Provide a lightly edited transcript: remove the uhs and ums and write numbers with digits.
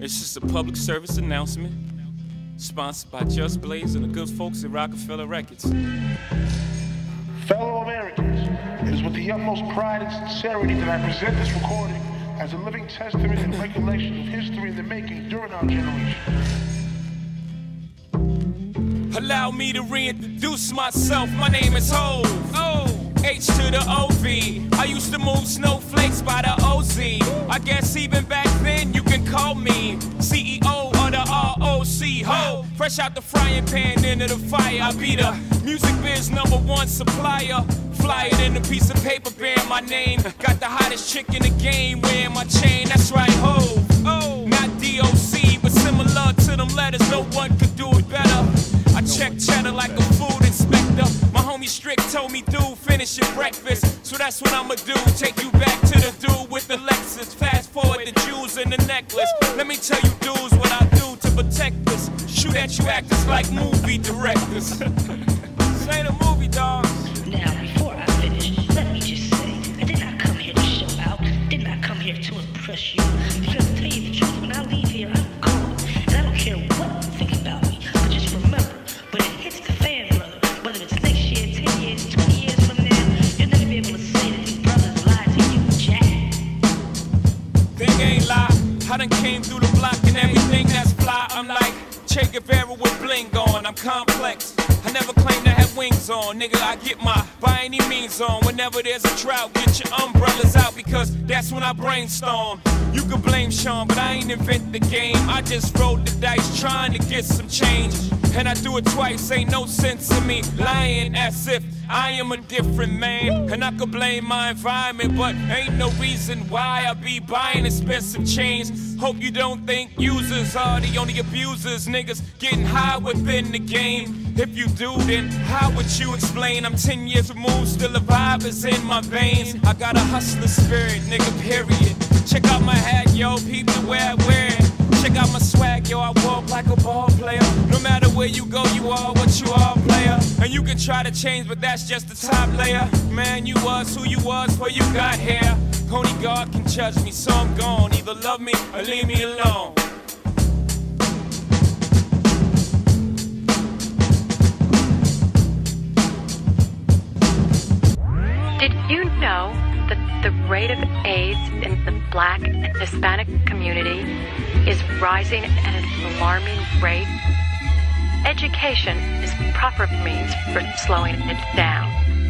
This is a public service announcement sponsored by Just Blaze and the good folks at Rockefeller Records. Fellow Americans, it is with the utmost pride and sincerity that I present this recording as a living testament and recollection of history in the making during our generation. Allow me to reintroduce myself. My name is Hov. H to the O-V. I used to move snowflakes by the O-Z. I guess even back then you can call me CEO of the ROC. Ho, fresh out the frying pan into the fire. I be the music biz #1 supplier. Flyer than a piece of paper bearing my name. Got the hottest chick in the game wearing my chain. That's right, Hov. Not DOC, but similar to them letters. No one could do it better. I check cheddar like a food inspector. My homie Strick told me, dude, finish your breakfast. So that's what I'ma do, take you back to the dude with the Lexus. Fast forward the jewels and the necklace. Let me tell you dudes what I do to protect us. Shoot at you actors like movie directors. This ain't a movie, dog. Now, before I finish, let me just say, I did not come here to show out, did not come here to impress you. Because to tell you the truth, when I leave here, I'm gone. And I don't care what you think about me. But just remember, when it hits the fan, brother, whether it's next year, 10 years, 20 years from now, you'll never be able to say that these brothers lied to you, Jack. Thing ain't lie. I done came through the block and everything that's fly. I'm like Che Guevara with bling on. I'm complex. I never claim to have wings on. Nigga, I get my by any means on. Whenever there's a drought, get your umbrellas out because that's when I brainstorm. You can blame Sean, but I ain't invent the game. I just rolled the dice trying to get some change. And I do it twice, ain't no sense in me lying as if I am a different man. And I could blame my environment, but ain't no reason why I be buying expensive chains. Hope you don't think users are the only abusers. Niggas getting high within the game. If you do, then how would you explain? I'm 10 years removed, still a vibe is in my veins. I got a hustler spirit, nigga, period. Check out my hat, yo, peep the way I wear it. Check out my swag, yo, I walk like a ball player. No matter where you go, you are what you are, player. And you can try to change, but that's just the top layer. Man, you was who you was before you got here. Only God can judge me, so I'm gone. Either love me or leave me alone. Did you know that the rate of AIDS in the Black and Hispanic community is rising at an alarming rate? Education is proper means for slowing it down.